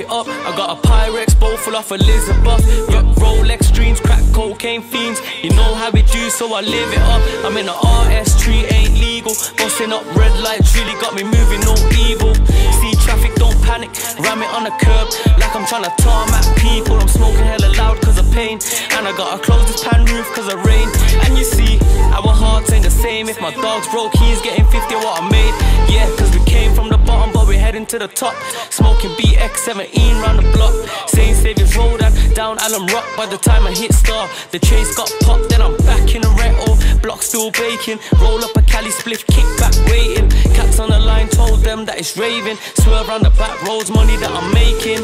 up. I got a Pyrex bowl full of Elizabeth. Got Rolex dreams, crack cocaine fiends. You know how we do, so I live it up. I'm in the RS3, ain't legal. Busting up red lights, really got me moving, no evil. See traffic, don't panic, ram it on the curb like I'm trying to tarmac people. I'm smoking hella loud cause of pain, and I gotta close this pan roof cause of rain. And you see, our hearts ain't the same. If my dog's broke, he's getting 50 of what I made. Yeah, cause we came from the bottom, but we're heading to the top. Smoking BX17 round the block. St. Saviour's Road and down Allen Rock. By the time I hit Star, the chase got popped. Then I'm back in the rental, block still baking. Roll up a Cali spliff, kick back waiting. Cats on the line, told them that it's raving. Swerve round the back roads, money that I'm making.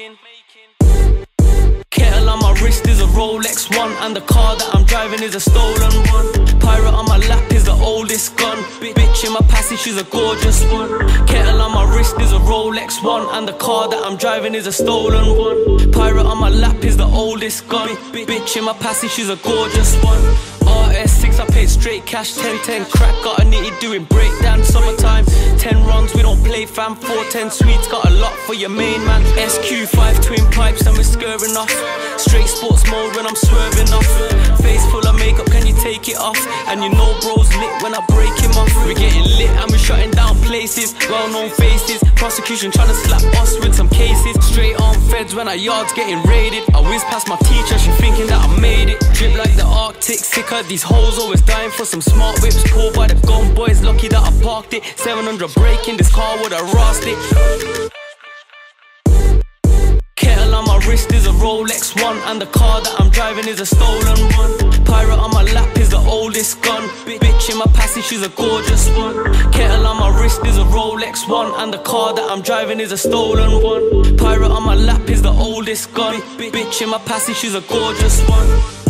Kettle on my wrist is a Rolex one, and the car that I'm driving is a stolen one. Pirate on my lap is the oldest gun. Bitch in my passage, she's a gorgeous one. Kettle on my wrist is a Rolex one, and the car that I'm driving is a stolen one. Pirate on my lap is the oldest gun. Bitch in my passage, she's a gorgeous one. RS6, I paid straight cash, 10-10 crack, got a nitty doing breakdown. Summertime, 10 runs, we don't play fam. 410 sweets, got a lot for your main man. SQ5 twin pipes and we're scurrying off. Straight sports mode when I'm swerving off. Face full of makeup, can you take it off? And you know bro's lit when I break him off. We're getting lit and we're shutting down places, well-known faces. Prosecution trying to slap us with some cases. Straight on feds when our yard's getting raided. I whiz past my teacher, she thinking that I made it. Drip like the Arctic, sicker. These hoes always dying for some smart whips. Pulled by the gun boys, lucky that I parked it. 700 braking, this car would've rossed it. Kettle on my wrist is a Rolex one, and the car that I'm driving is a stolen one. Pirate on my lap is the oldest gun. Bitch in my passage, she's a gorgeous one. Kettle on my wrist is a Rolex one, and the car that I'm driving is a stolen one. Pirate on my lap is the oldest gun. Bitch in my passage, she's a gorgeous one.